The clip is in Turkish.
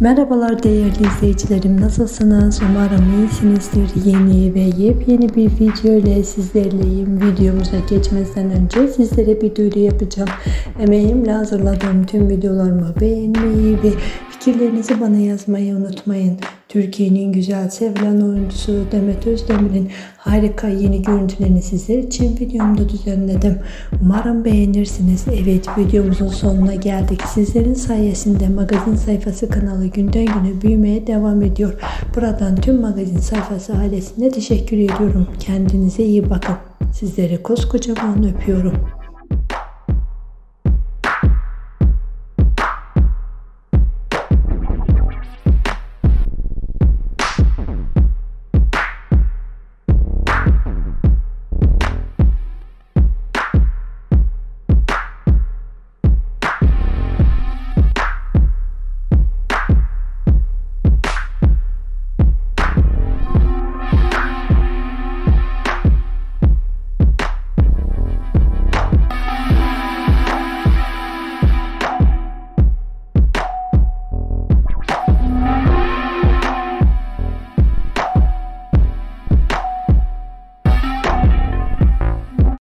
Merhabalar değerli izleyicilerim, nasılsınız? Umarım iyisinizdir. Yeni ve yepyeni bir video ile sizlerleyim. Videomuza geçmeden önce sizlere bir duyuru yapacağım. Emeğimle hazırladığım tüm videolarımı beğenmeyi ve fikirlerinizi bana yazmayı unutmayın. Türkiye'nin güzel sevilen oyuncusu Demet Özdemir'in harika yeni görüntülerini sizler için videomda düzenledim. Umarım beğenirsiniz. Evet, videomuzun sonuna geldik. Sizlerin sayesinde magazin sayfası kanalı günden güne büyümeye devam ediyor. Buradan tüm magazin sayfası ailesine teşekkür ediyorum. Kendinize iyi bakın. Sizleri koskocaman öpüyorum.